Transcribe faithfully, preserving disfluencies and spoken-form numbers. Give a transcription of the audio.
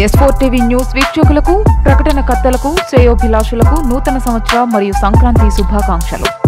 S four TV news వీక్షకులకు, ప్రకటనకర్తలకు, శ్రేయోభిలాషులకు నూతన సంవత్సర మరియు సంక్రాంతి శుభాకాంక్షలు.